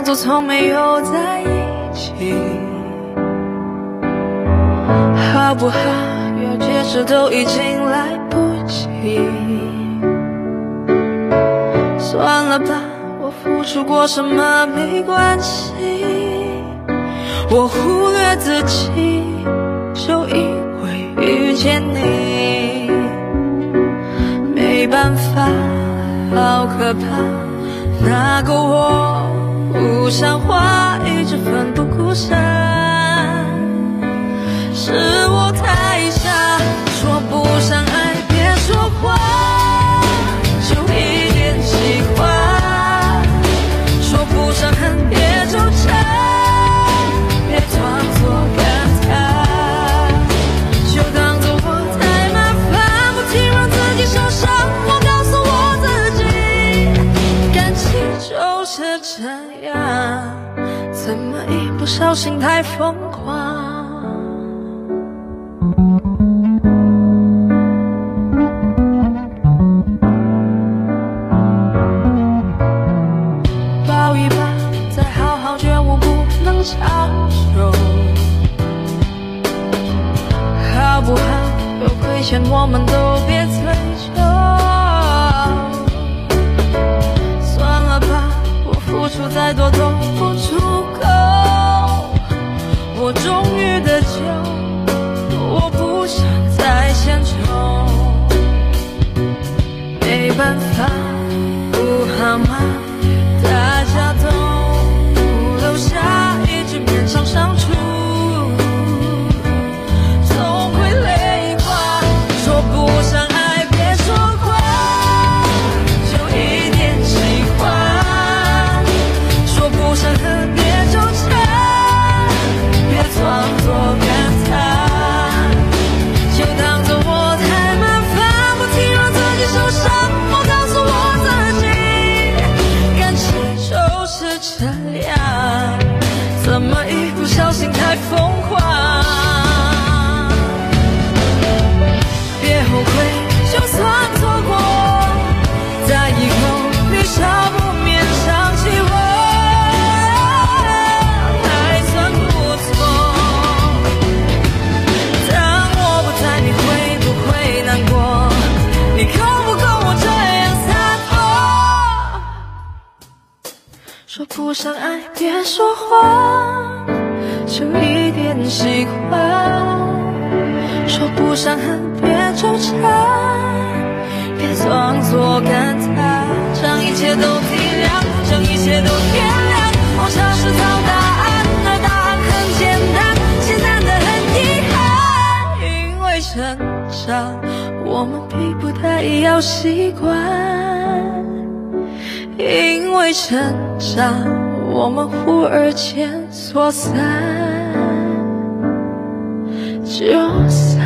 作从没有在一起，好不好要解释都已经来不及。算了吧，我付出过什么没关系，我忽略自己，就因为遇见你。没办法，好可怕，那个我不像话，一直奋不顾身，是我太傻，说不上爱别说谎，就一点喜欢，说不上恨别纠缠，别装作感叹，就当作我太麻烦，不停让自己受伤。我告诉我自己，感情就是这样，怎么一不小心太疯狂。抱一抱，再好好觉悟不能长久，好不好？有亏欠我们都别追究。算了吧，我付出再多都不足够。我终于的酒，我不想再献丑。没办法，不好吗？大家都留下，一直勉强相处。怎么一不小心太疯狂？别后悔，就算错过，在以后你少不免想起我，还算不错。当我不在，你会不会难过？你够不够我这样洒脱？说不上爱，别说谎，就一点喜欢，说不上恨别纠缠，别装作感叹，将一切都体谅，将一切都原谅。我尝试找答案，而答案很简单，简单的很遗憾。因为成长，我们逼不得已要习惯，因为成长，我们忽而间说散就散。